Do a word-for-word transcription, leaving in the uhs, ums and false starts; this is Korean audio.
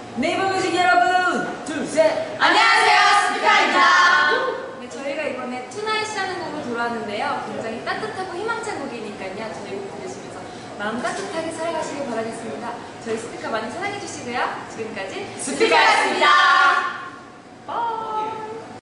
네이버 뮤직 여러분, 둘, 셋. 안녕하세요, 스피카입니다. 네, 저희가 이번에 투나잇이라는 곡을 돌아왔는데요. 굉장히 따뜻하고 희망찬 곡이니까요. 저희 곡 들으시면서 마음 따뜻하게 살아가시길 바라겠습니다. 저희 스피카 많이 사랑해주시고요. 지금까지 스피카였습니다.